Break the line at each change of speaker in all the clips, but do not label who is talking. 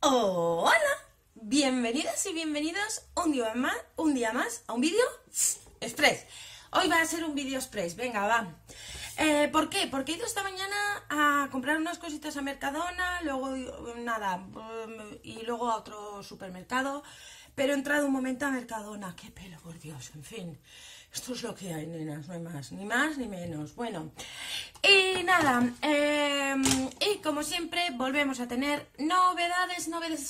Hola, bienvenidas y bienvenidos un día más a un vídeo express. Hoy va a ser un vídeo express, venga, va. ¿Por qué? Porque he ido esta mañana a comprar unas cositas a Mercadona, luego nada, y luego a otro supermercado, pero he entrado un momento a Mercadona, qué pelo, por Dios, en fin. Esto es lo que hay, nenas, no hay más ni menos. Bueno, y nada, y como siempre volvemos a tener novedades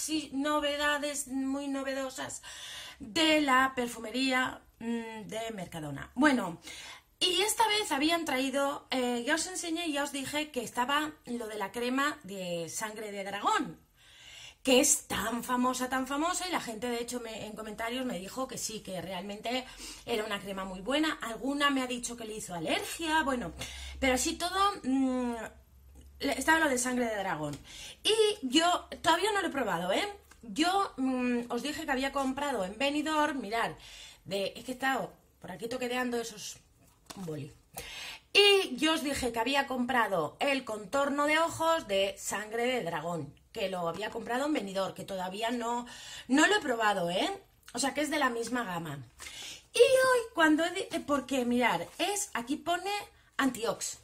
muy novedosas de la perfumería de Mercadona. Bueno, y esta vez habían traído, ya os enseñé y ya os dije que estaba lo de la crema de sangre de dragón, que es tan famosa, y la gente de hecho en comentarios me dijo que sí, que realmente era una crema muy buena. Alguna me ha dicho que le hizo alergia, bueno, pero así todo, estaba lo de sangre de dragón. Y yo todavía no lo he probado, ¿eh? Yo os dije que había comprado en Benidorm, mirad, es que he estado por aquí toqueteando esos boli. Y yo os dije que había comprado el contorno de ojos de sangre de dragón, que lo había comprado en Benidorm, que todavía no lo he probado, ¿eh? O sea, que es de la misma gama. Y hoy, porque mirad, aquí pone Antiox.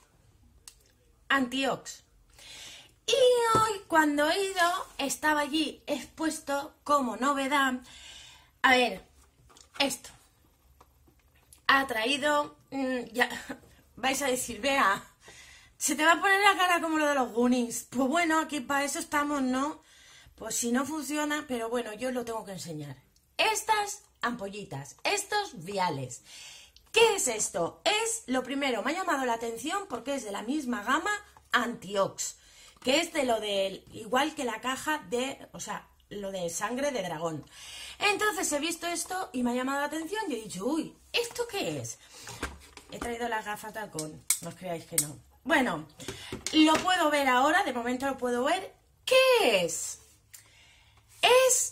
Y hoy, cuando he ido, estaba allí expuesto como novedad. A ver, esto. Ha traído, ya vais a decir, vea, se te va a poner la cara como lo de los Goonies. Pues bueno, aquí para eso estamos, ¿no? Pues si no funciona, pero bueno, yo lo tengo que enseñar. Estas ampollitas, estos viales. ¿Qué es esto? Es, lo primero, me ha llamado la atención porque es de la misma gama Antiox, que es de lo del, igual que la caja de, o sea, lo de sangre de dragón. Entonces he visto esto y me ha llamado la atención y he dicho, uy, ¿esto qué es? He traído las gafas de halcón, no os creáis que no. Bueno, lo puedo ver ahora, de momento lo puedo ver. ¿Qué es? Es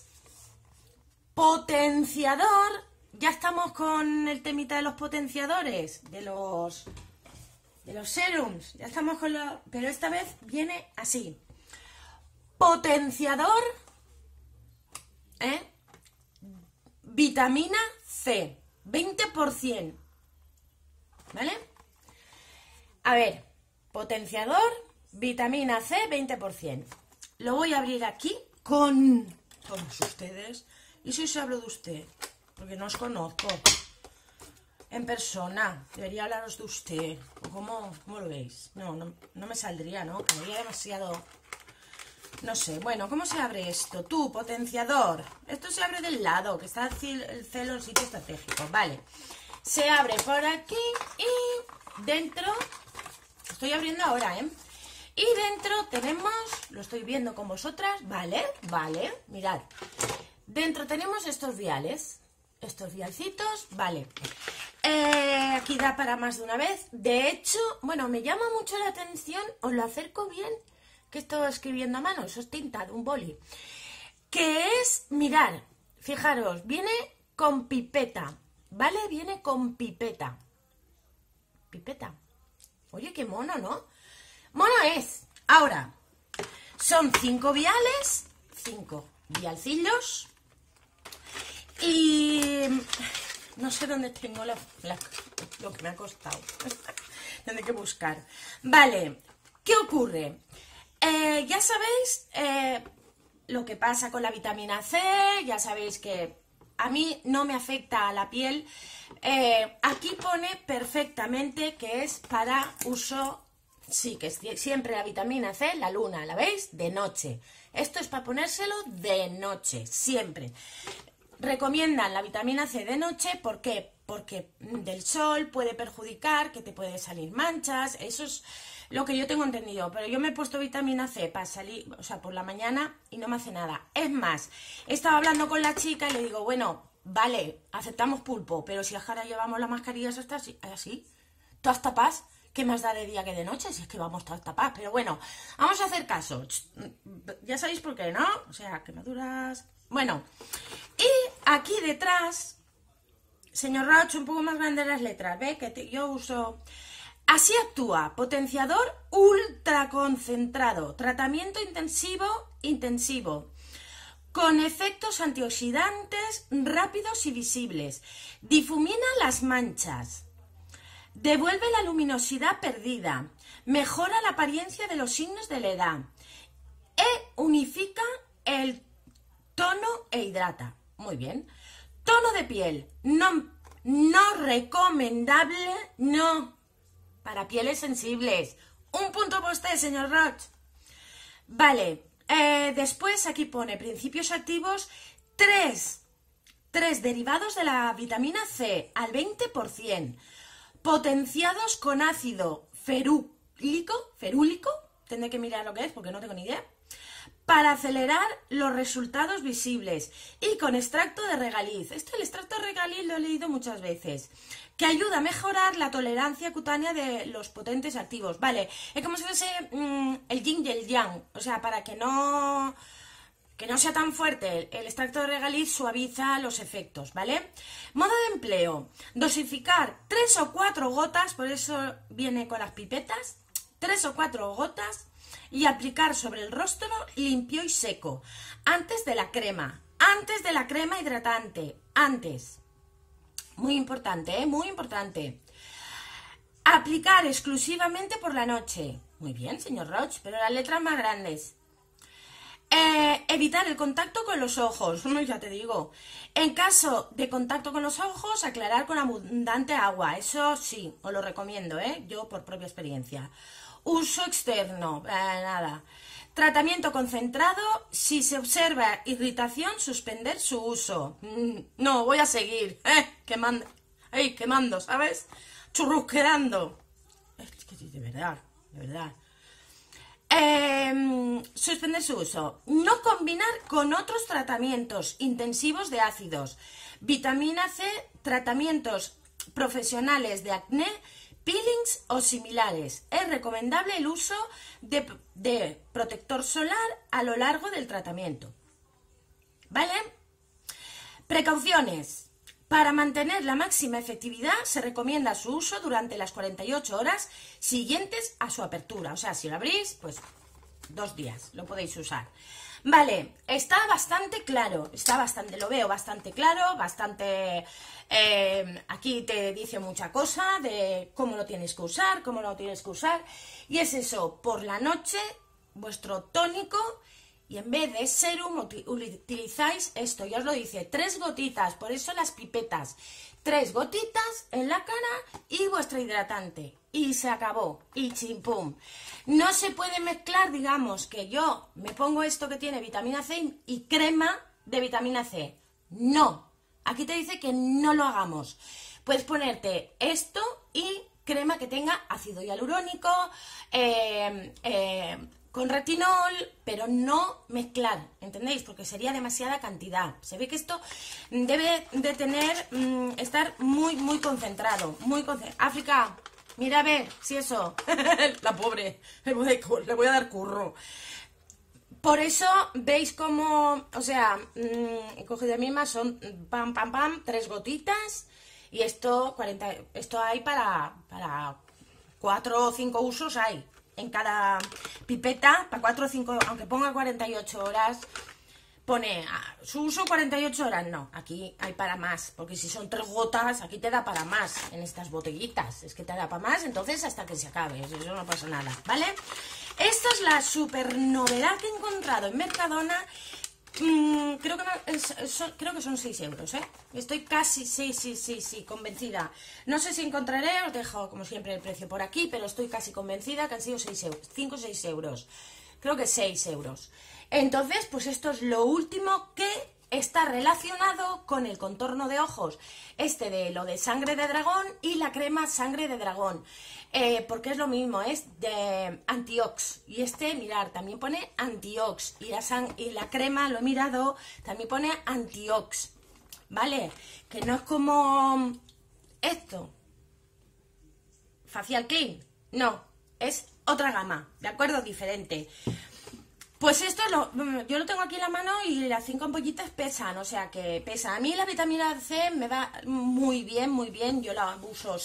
potenciador. Ya estamos con el temita de los potenciadores, de los serums. Ya estamos con lo... Pero esta vez viene así. Potenciador, vitamina C, 20%. ¿Vale? A ver, potenciador, vitamina C, 20%. Lo voy a abrir aquí con todos ustedes. Y si os hablo de usted, porque no os conozco en persona, debería hablaros de usted. ¿Cómo lo veis? No me saldría, ¿no? Quedaría demasiado... No sé, bueno, ¿cómo se abre esto? Tú, potenciador. Esto se abre del lado, que está el celo en sitio estratégico. Vale. Se abre por aquí y dentro... Lo estoy abriendo ahora, ¿eh? Y dentro tenemos... Lo estoy viendo con vosotras, ¿vale? Vale, mirad. Dentro tenemos estos viales. Estos vialcitos, vale. Aquí da para más de una vez. De hecho, bueno, me llama mucho la atención. Os lo acerco bien, que estoy escribiendo a mano. Eso es tinta de un boli. Que es, mirad, fijaros, viene con pipeta. ¿Vale? Viene con pipeta. Pipeta. Oye, qué mono, ¿no? Mono es. Ahora, son 5 viales, 5 vialcillos. Y no sé dónde tengo lo que me ha costado. Tendré que buscar. Vale, ¿qué ocurre? Ya sabéis lo que pasa con la vitamina C. Ya sabéis que a mí no me afecta a la piel. Aquí pone perfectamente que es para uso, sí, que es siempre la vitamina C, la luna, ¿la veis? De noche. Esto es para ponérselo de noche, siempre. Recomiendan la vitamina C de noche, ¿por qué? Porque del sol puede perjudicar, que te puede salir manchas, eso es lo que yo tengo entendido, pero yo me he puesto vitamina C para salir, o sea, por la mañana y no me hace nada. Es más, he estado hablando con la chica y le digo, bueno, vale, aceptamos pulpo, pero si ahora llevamos las mascarillas hasta así, todas tapas, ¿qué más da de día que de noche? Si es que vamos todas tapadas, pero bueno, vamos a hacer caso. Ya sabéis por qué, ¿no? O sea, quemaduras... Bueno, y aquí detrás, señor Roche, un poco más grande las letras, ¿ve? Que yo uso... Así actúa, potenciador ultra concentrado, tratamiento intensivo, con efectos antioxidantes rápidos y visibles. Difumina las manchas. Devuelve la luminosidad perdida. Mejora la apariencia de los signos de la edad. Unifica el tono e hidrata. Muy bien. Tono de piel. No recomendable. No. Para pieles sensibles. Un punto por usted, señor Roch. Vale. Después aquí pone principios activos. Tres derivados de la vitamina C al 20%. Potenciados con ácido ferúlico. Tendré que mirar lo que es porque no tengo ni idea. Para acelerar los resultados visibles y con extracto de regaliz. El extracto de regaliz lo he leído muchas veces. Que ayuda a mejorar la tolerancia cutánea de los potentes activos. Vale, es como si fuese el yin y el yang. O sea, para que no sea tan fuerte, el extracto de regaliz suaviza los efectos, ¿vale? Modo de empleo. Dosificar 3 o 4 gotas, por eso viene con las pipetas. 3 o 4 gotas. Y aplicar sobre el rostro limpio y seco. Antes de la crema hidratante. Antes. Muy importante, muy importante. Aplicar exclusivamente por la noche. Muy bien, señor Roch, pero las letras más grandes. Evitar el contacto con los ojos, ya te digo. En caso de contacto con los ojos, aclarar con abundante agua. Eso sí, os lo recomiendo, yo por propia experiencia. Uso externo, nada. Tratamiento concentrado, si se observa irritación, suspender su uso. No, voy a seguir, quemando, ¿sabes? Churrusqueando. Es que de verdad. Suspender su uso. No combinar con otros tratamientos intensivos de ácidos. Vitamina C, tratamientos profesionales de acné, peelings o similares. Es recomendable el uso de protector solar a lo largo del tratamiento. ¿Vale? Precauciones. Para mantener la máxima efectividad se recomienda su uso durante las 48 horas siguientes a su apertura. O sea, si lo abrís, pues 2 días lo podéis usar. Vale, está bastante claro, lo veo bastante claro, aquí te dice mucha cosa de cómo lo tienes que usar, cómo no lo tienes que usar. Y es eso, por la noche, vuestro tónico. Y en vez de serum utilizáis esto, ya os lo dice, 3 gotitas, por eso las pipetas. 3 gotitas en la cara y vuestro hidratante. Y se acabó, y chimpum. No se puede mezclar, digamos, que yo me pongo esto que tiene vitamina C y crema de vitamina C. No, aquí te dice que no lo hagamos. Puedes ponerte esto y crema que tenga ácido hialurónico, con retinol, pero no mezclar, ¿entendéis? Porque sería demasiada cantidad. Se ve que esto debe de estar muy concentrado, África, mira a ver si eso, la pobre, le voy a dar curro. Por eso, veis cómo, o sea, he cogido de misma, son 3 gotitas, y esto hay para 4 o 5 usos hay. En cada pipeta, para 4 o 5, aunque ponga 48 horas, pone su uso 48 horas. No, aquí hay para más, porque si son 3 gotas, aquí te da para más en estas botellitas. Es que te da para más, entonces hasta que se acabe, eso no pasa nada, ¿vale? Esta es la super novedad que he encontrado en Mercadona. Creo que son 6 euros, Estoy casi, sí, convencida. No sé si encontraré, os dejo como siempre el precio por aquí, pero estoy casi convencida que han sido 6 euros, 5 o 6 euros. Creo que 6 euros. Entonces, pues esto es lo último que está relacionado con el contorno de ojos. De lo de sangre de dragón y la crema sangre de dragón. Porque es lo mismo, es de antiox. Y mirar, también pone antiox. Y la crema, lo he mirado, también pone antiox. ¿Vale? Que no es como esto. Facial Clean. No, es otra gama, ¿de acuerdo? Diferente. Pues esto yo lo tengo aquí en la mano y las 5 ampollitas pesan, o sea que pesa. A mí la vitamina C me va muy bien, muy bien. Yo la uso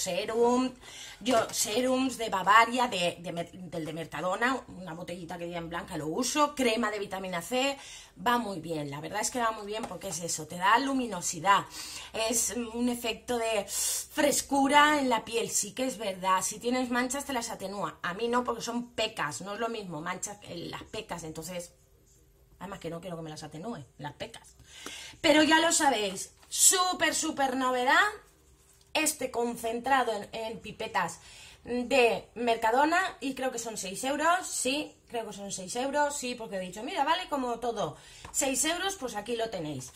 serums de Bavaria, del de Mercadona, una botellita que viene en blanca, lo uso. Crema de vitamina C, va muy bien. La verdad es que va muy bien porque es eso, te da luminosidad. Es un efecto de frescura en la piel, sí que es verdad. Si tienes manchas te las atenúa. A mí no, porque son pecas, no es lo mismo, manchas, las pecas, entonces, además que no quiero que me las atenúe, las pecas. Pero ya lo sabéis, súper novedad, este concentrado en pipetas de Mercadona, y creo que son 6 euros, sí, creo que son 6 euros, sí, porque he dicho, mira, vale como todo, 6 euros, pues aquí lo tenéis.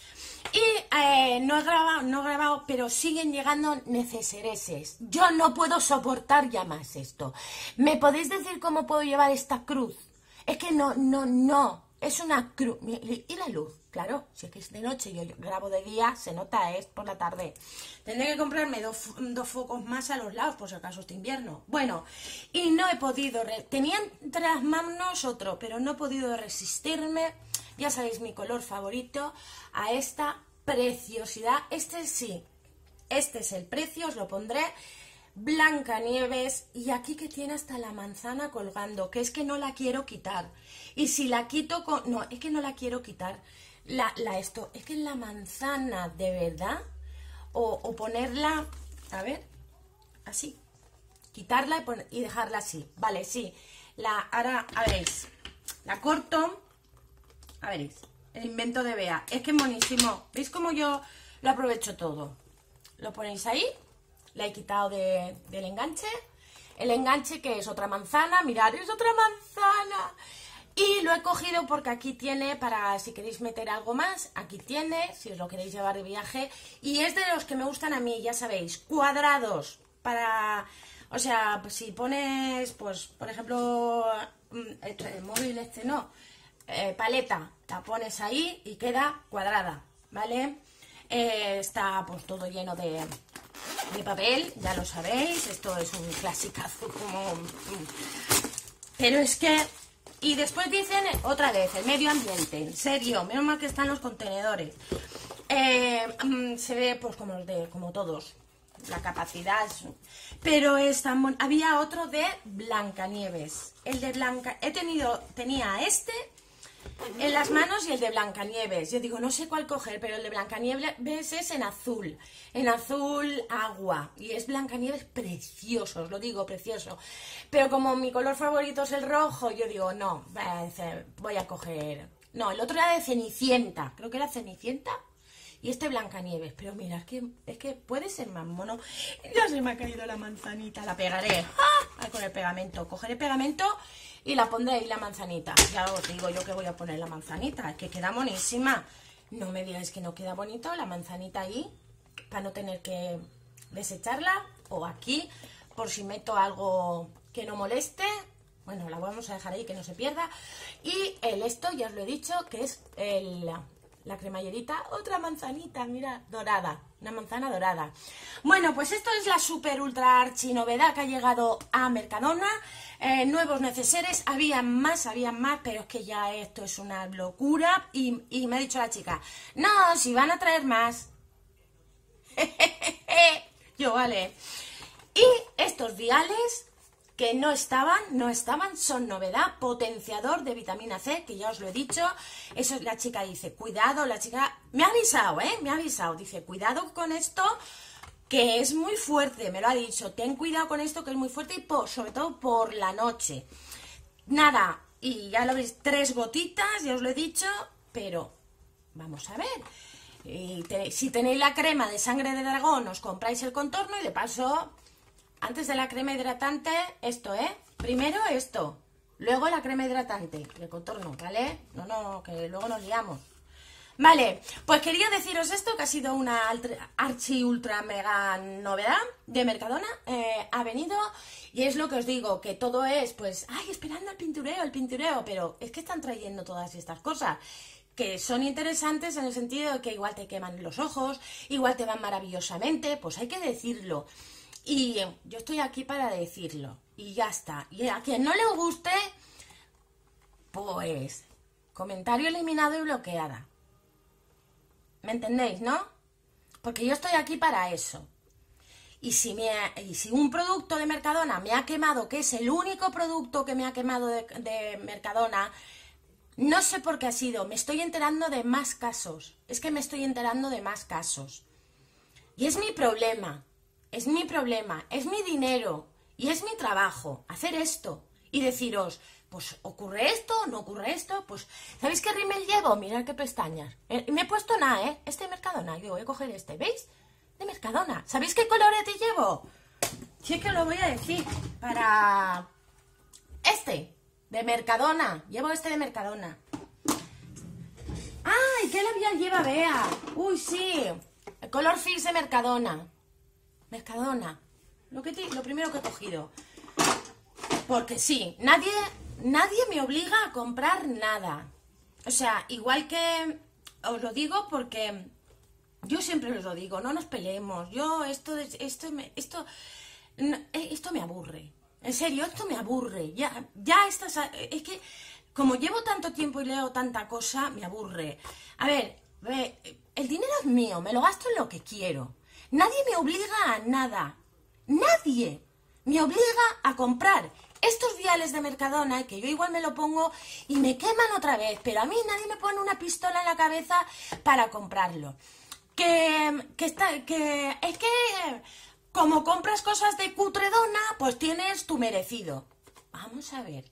Y no he grabado, pero siguen llegando necesereses. Yo no puedo soportar ya más esto. ¿Me podéis decir cómo puedo llevar esta cruz? Es que no, es una cruz. ¿Y la luz? Claro, si es que es de noche, yo grabo de día, se nota, es por la tarde. Tendré que comprarme dos focos más a los lados, por si acaso este invierno. Bueno, y no he podido, tenía entre las manos otro, pero no he podido resistirme, ya sabéis mi color favorito, a esta preciosidad. Este sí, este es el precio, os lo pondré. Blancanieves, y aquí que tiene hasta la manzana colgando, que es que no la quiero quitar. Y si la quito con... No, es que no la quiero quitar. Esto, es que la manzana, de verdad, o ponerla, a ver, así, quitarla y dejarla así, vale, sí, ahora, a veréis, la corto, a veréis, el invento de Bea, es que es buenísimo, ¿veis cómo yo lo aprovecho todo? Lo ponéis ahí, la he quitado del enganche, el enganche que es otra manzana, mirad, es otra manzana. Y lo he cogido porque aquí tiene, para si queréis meter algo más, aquí tiene, si os lo queréis llevar de viaje. Y es de los que me gustan a mí, ya sabéis, cuadrados, para, o sea, si pones, pues, por ejemplo, el móvil paleta, la pones ahí y queda cuadrada, ¿vale? Está pues todo lleno de papel, ya lo sabéis, esto es un clasicazo como... Pero es que... Y después dicen otra vez, el medio ambiente, en serio, menos mal que están los contenedores. Se ve pues como todos, la capacidad. Pero había otro de Blancanieves. El de tenía este en las manos y el de Blancanieves. Yo digo, no sé cuál coger, pero el de Blancanieves es en azul agua. Y es Blancanieves precioso, os lo digo, precioso. Pero como mi color favorito es el rojo, yo digo, no, voy a coger... No, el otro era de Cenicienta, creo que era Cenicienta. Y este Blancanieves, pero mira, es que puede ser más mono. Ya se me ha caído la manzanita, la pegaré. ¡Ah! Con el pegamento, cogeré pegamento y la pondré ahí la manzanita. Ya os digo yo que voy a poner la manzanita, es que queda monísima. No me digáis que no queda bonito, la manzanita ahí, para no tener que desecharla. O aquí, por si meto algo que no moleste. Bueno, la vamos a dejar ahí, que no se pierda. Y esto, ya os lo he dicho, que es la cremallerita, otra manzanita, mira, dorada, una manzana dorada. Bueno, pues esto es la super ultra archi novedad que ha llegado a Mercadona. Nuevos neceseres, había más, pero es que ya esto es una locura. Y me ha dicho la chica, no, si van a traer más. Yo, vale. Y estos viales que no estaban, son novedad, potenciador de vitamina C, que ya os lo he dicho. Eso la chica dice, cuidado, la chica me ha avisado, dice, cuidado con esto, que es muy fuerte, me lo ha dicho, ten cuidado con esto, que es muy fuerte, y sobre todo por la noche. Nada, y ya lo veis, 3 gotitas, ya os lo he dicho, pero vamos a ver. Y si tenéis la crema de sangre de dragón, os compráis el contorno y de paso... Antes de la crema hidratante, esto, primero esto, luego la crema hidratante de contorno, ¿vale? No, que luego nos liamos. Vale, pues quería deciros esto, que ha sido una archi ultra mega novedad de Mercadona. Ha venido y es lo que os digo, que todo es, pues, ay, esperando el pintureo, pero es que están trayendo todas estas cosas que son interesantes en el sentido de que igual te queman los ojos, igual te van maravillosamente, pues hay que decirlo. Y yo estoy aquí para decirlo. Y ya está. Y a quien no le guste, pues comentario eliminado y bloqueada. ¿Me entendéis, no? Porque yo estoy aquí para eso. Y si un producto de Mercadona me ha quemado, que es el único producto que me ha quemado de Mercadona, no sé por qué ha sido, me estoy enterando de más casos. Es que me estoy enterando de más casos. Y es mi problema, es mi dinero y es mi trabajo hacer esto y deciros, pues ocurre esto, no ocurre esto, pues ¿sabéis qué rímel llevo? Mirad qué pestañas. Me he puesto nada, ¿eh? Este de Mercadona, yo voy a coger este, ¿veis? De Mercadona. ¿Sabéis qué colorete llevo? Sí que lo voy a decir. Para este, de Mercadona. Llevo este de Mercadona. ¡Ay! ¿Qué labial lleva Bea? Uy, sí. El color fix de Mercadona. Mercadona. Lo primero que he cogido. Porque sí, nadie me obliga a comprar nada. O sea, igual que os lo digo porque yo siempre os lo digo, no nos peleemos. Yo esto me aburre. En serio, esto me aburre. Es que como llevo tanto tiempo y leo tanta cosa, me aburre. A ver, el dinero es mío, me lo gasto en lo que quiero. Nadie me obliga a nada. Nadie me obliga a comprar estos viales de Mercadona, que yo igual me lo pongo y me queman otra vez, pero a mí nadie me pone una pistola en la cabeza para comprarlo. Es que como compras cosas de cutredona, pues tienes tu merecido. Vamos a ver.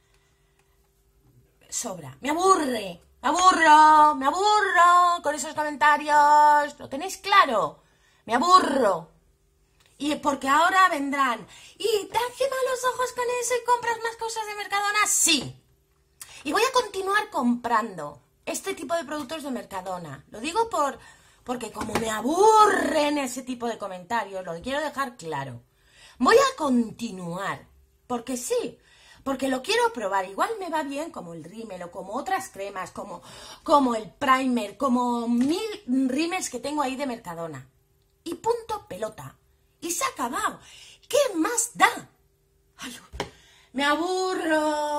Sobra. Me aburro con esos comentarios. ¿Lo tenéis claro? Me aburro. Y porque ahora vendrán. ¿Y te han quemado los ojos con eso y compras más cosas de Mercadona? Sí. Y voy a continuar comprando este tipo de productos de Mercadona. Lo digo porque como me aburren ese tipo de comentarios, lo quiero dejar claro. Voy a continuar. Porque sí. Porque lo quiero probar. Igual me va bien como el rímel o como otras cremas, como el primer, como 1000 rímels que tengo ahí de Mercadona. Y punto pelota. Y se ha acabado. ¿Qué más da? Ay, me aburro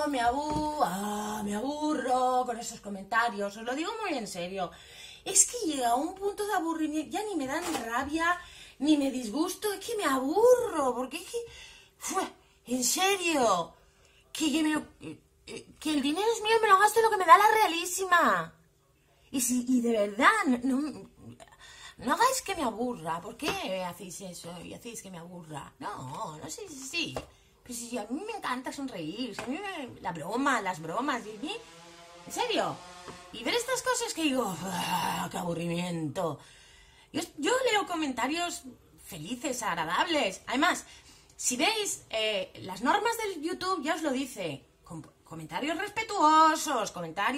con esos comentarios. Os lo digo muy en serio. Es que llega a un punto de aburrimiento. Ya ni me dan rabia, ni me disgusto. Es que me aburro. Porque es que... en serio. Que el dinero es mío y me lo gasto en lo que me da la realísima. Y de verdad... No hagáis que me aburra. ¿Por qué hacéis eso y hacéis que me aburra? No sé, sí. Pero si a mí me encanta sonreír, a mí las bromas, y mí, en serio. Y ver estas cosas que digo, ¡qué aburrimiento! Yo leo comentarios felices, agradables. Además, si veis, las normas del YouTube ya os lo dice. Comentarios respetuosos,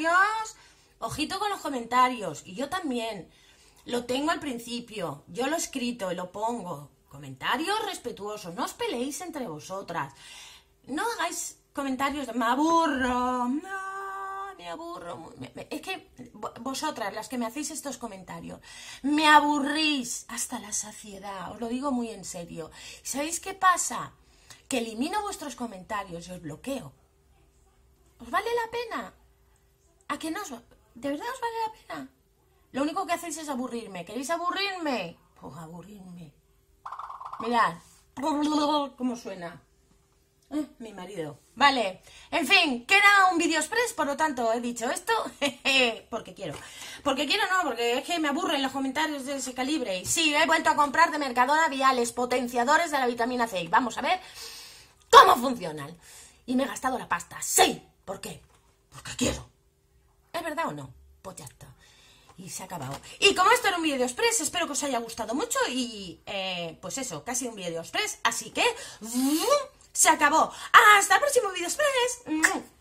ojito con los comentarios. Y yo también. Lo tengo al principio, yo lo he escrito y lo pongo. Comentarios respetuosos, no os peleéis entre vosotras. No hagáis comentarios de me aburro, no, me aburro. Es que vosotras, las que me hacéis estos comentarios, me aburrís hasta la saciedad, os lo digo muy en serio. ¿Sabéis qué pasa? Que elimino vuestros comentarios y os bloqueo. ¿Os vale la pena? ¿A que no os ¿De verdad os vale la pena? Lo único que hacéis es aburrirme. ¿Queréis aburrirme? Pues aburrirme. Mirad. ¿Cómo suena? Mi marido. Vale. En fin, que era un vídeo express, por lo tanto he dicho esto porque quiero. Porque quiero no, porque es que me aburren los comentarios de ese calibre. Y sí, he vuelto a comprar de Mercadona viales potenciadores de la vitamina C. Y vamos a ver cómo funcionan. Y me he gastado la pasta. Sí. ¿Por qué? Porque quiero. ¿Es verdad o no? Pues ya está. Y se ha acabado. Y como esto era un vídeo express, espero que os haya gustado mucho. Y pues eso, casi un vídeo express. Así que se acabó. Hasta el próximo vídeo express.